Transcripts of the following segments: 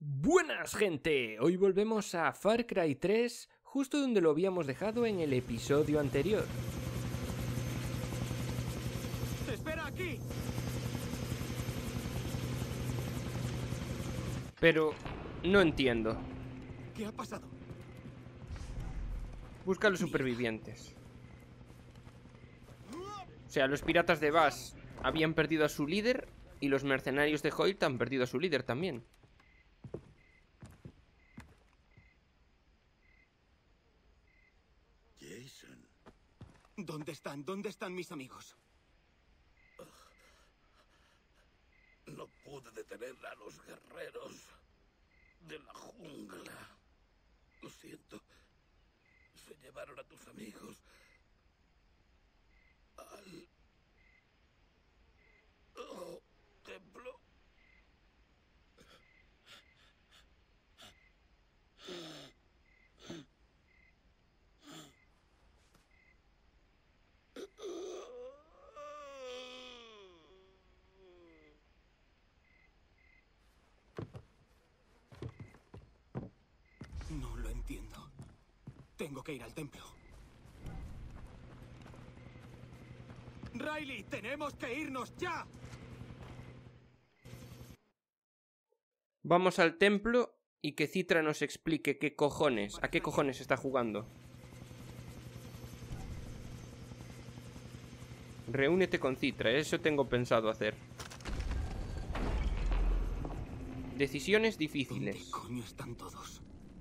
Buenas gente, hoy volvemos a Far Cry 3, justo donde lo habíamos dejado en el episodio anterior. ¡Espera aquí! Pero no entiendo. ¿Qué ha pasado? Busca a los supervivientes. O sea, los piratas de Bass habían perdido a su líder y los mercenarios de Hoyt han perdido a su líder también. Jason. ¿Dónde están? ¿Dónde están mis amigos? No pude detener a los guerreros de la jungla. Lo siento. Se llevaron a tus amigos al templo. No lo entiendo. Tengo que ir al templo. ¡Riley! ¡Tenemos que irnos ya! Vamos al templo y que Citra nos explique qué cojones, a qué cojones está jugando. Reúnete con Citra, eso tengo pensado hacer. Decisiones difíciles. ¿Dónde coño están todos?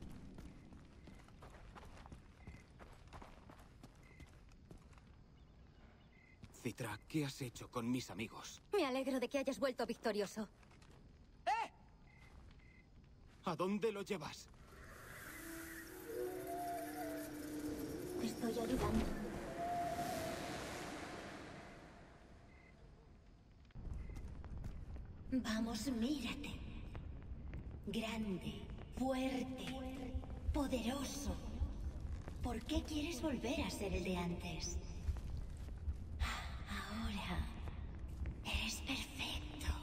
Citra, ¿qué has hecho con mis amigos? Me alegro de que hayas vuelto victorioso. ¿A dónde lo llevas? Te estoy ayudando. Vamos, mírate. Grande, fuerte, poderoso. ¿Por qué quieres volver a ser el de antes? Ahora eres perfecto.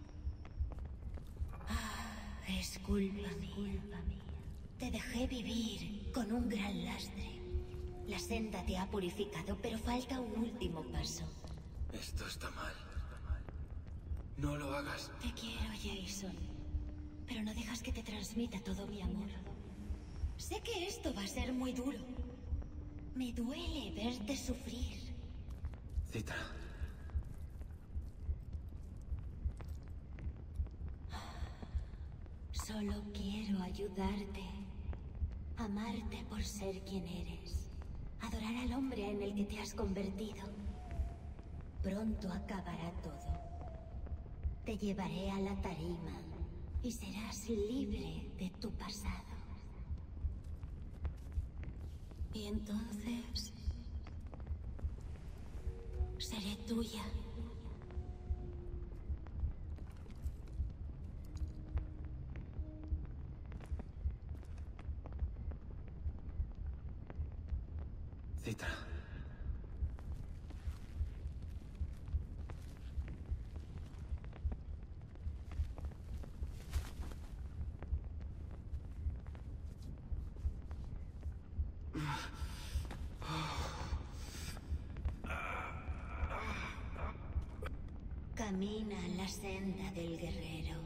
Es culpa mía. Te dejé vivir con un gran lastre. La senda te ha purificado, pero falta un último paso. Esto está mal. No lo hagas. Te quiero, Jason. Pero no dejas que te transmita todo mi amor. Sé que esto va a ser muy duro. Me duele verte sufrir. Citra. Solo quiero ayudarte. Amarte por ser quien eres. Adorar al hombre en el que te has convertido. Pronto acabará todo. Te llevaré a la tarima y serás libre de tu pasado. Y entonces seré tuya. Citra. Camina la senda del guerrero.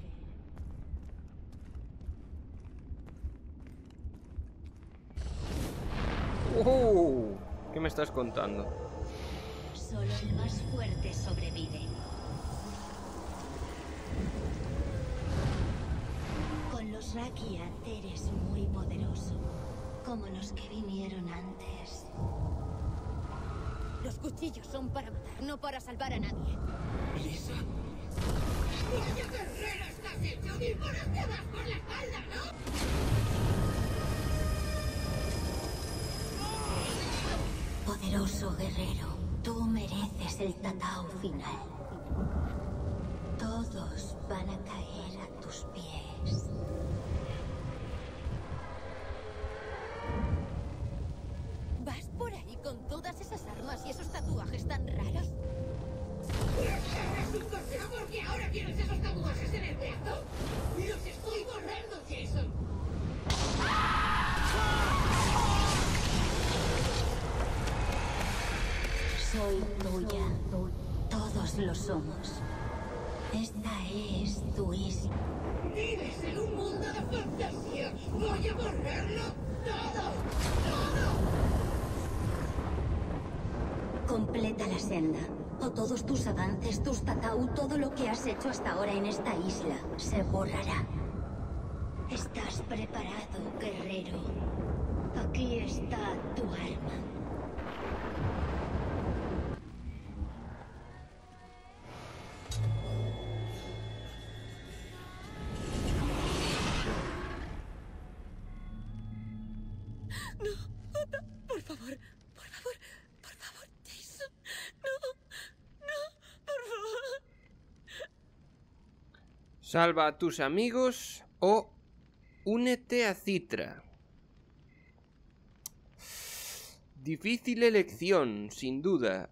¿Qué me estás contando? Solo el más fuerte sobrevive. Con los Rakia eres muy poderoso, como los que vinieron antes. Los cuchillos son para matar, no para salvar a nadie. ¿Lisa? ¡Vaya guerrero estás hecho! ¡Ni por te vas por la espalda, ¿no? Poderoso guerrero, tú mereces el tatao final. Todos van a caer a tus pies. ¿Vas por ahí con todas esas armas y esos tatuajes tan raros? ¡Es un consejo porque ahora tienes esos tatuajes en el brazo! ¡Los estoy borrando Soy tuya. Todos lo somos. Esta es tu isla. Vives en un mundo de fantasía. Voy a borrarlo todo. ¡Todo! Completa la senda. O todos tus avances, tus tatau, todo lo que has hecho hasta ahora en esta isla se borrará. ¿Estás preparado, guerrero? Aquí está tu arma. Por favor, Jason. No, por favor. Salva a tus amigos o únete a Citra. Difícil elección, sin duda.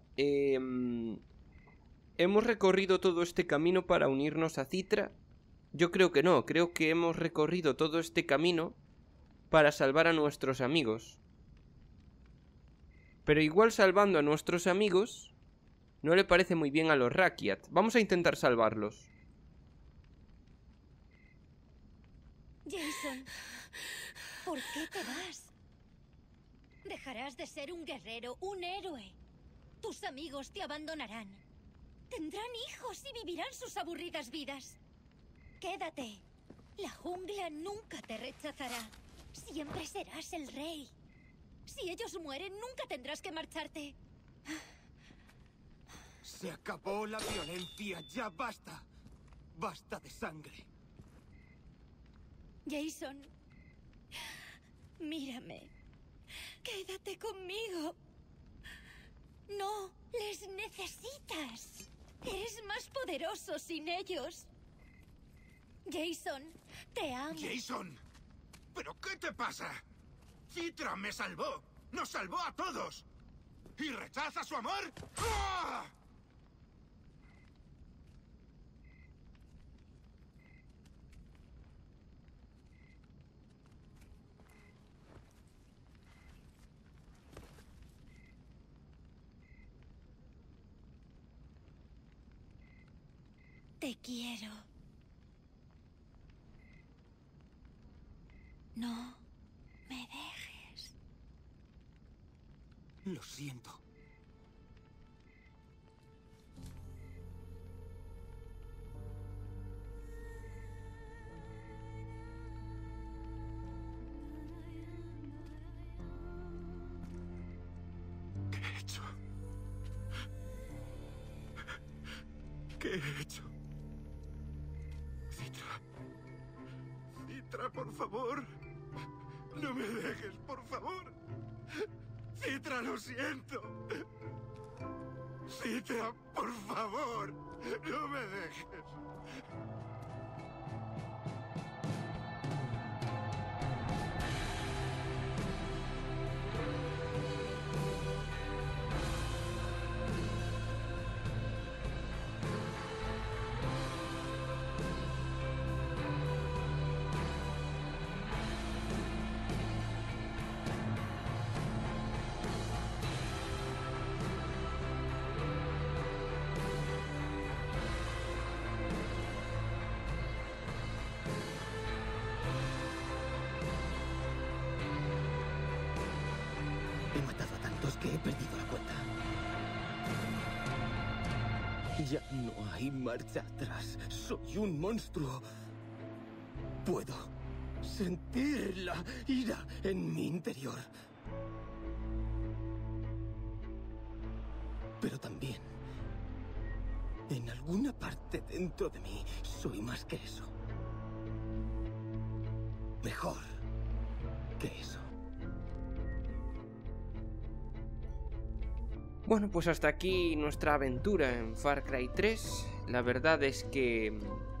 ¿Hemos recorrido todo este camino para unirnos a Citra? Yo creo que no, creo que hemos recorrido todo este camino para salvar a nuestros amigos. Pero igual salvando a nuestros amigos no le parece muy bien a los Rakyat. Vamos a intentar salvarlos. Jason, ¿por qué te vas? Dejarás de ser un guerrero, un héroe. Tus amigos te abandonarán. Tendrán hijos y vivirán sus aburridas vidas. Quédate. La jungla nunca te rechazará. Siempre serás el rey. Si ellos mueren, nunca tendrás que marcharte. Se acabó la violencia, ya basta. Basta de sangre. Jason, mírame. Quédate conmigo. No, les necesitas. Eres más poderoso sin ellos. Jason, te amo. ¡Jason! ¿Pero qué te pasa? Citra me salvó. ¡Nos salvó a todos! ¿Y rechaza su amor? ¡Ah! Te quiero. No me dejes. Lo siento. ¿Qué he hecho? ¿Qué he hecho? Citra, por favor. No me dejes, por favor. Citra, lo siento. Citra, por favor. No me dejes. He matado a tantos que he perdido la cuenta. Ya no hay marcha atrás. Soy un monstruo. Puedo sentir la ira en mi interior. Pero también, en alguna parte dentro de mí, soy más que eso. Mejor que eso. Bueno, pues hasta aquí nuestra aventura en Far Cry 3. La verdad es que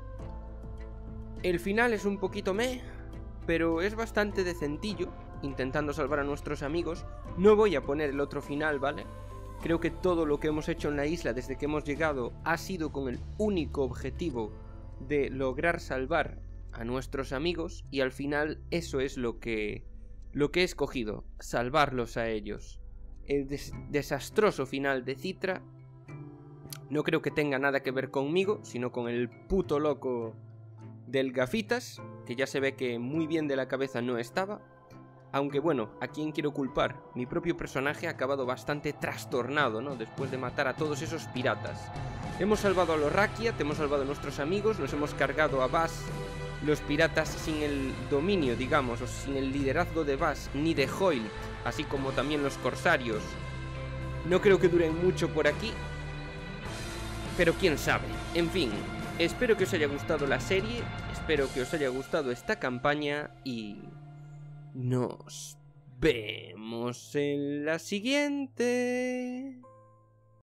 el final es un poquito pero es bastante decentillo, intentando salvar a nuestros amigos. No voy a poner el otro final, ¿vale? Creo que todo lo que hemos hecho en la isla desde que hemos llegado ha sido con el único objetivo de lograr salvar a nuestros amigos, y al final eso es lo que he escogido, salvarlos a ellos. el desastroso final de Citra no creo que tenga nada que ver conmigo, sino con el puto loco del Gafitas, que ya se ve que muy bien de la cabeza no estaba. Aunque bueno, ¿a quién quiero culpar? Mi propio personaje ha acabado bastante trastornado, ¿no? Después de matar a todos esos piratas. Hemos salvado a los Rakyat, hemos salvado a nuestros amigos, nos hemos cargado a Bass, los piratas sin el dominio, digamos, o sin el liderazgo de Bass ni de Hoyle, así como también los corsarios. No creo que duren mucho por aquí, pero quién sabe. En fin, espero que os haya gustado la serie, espero que os haya gustado esta campaña y nos vemos en la siguiente.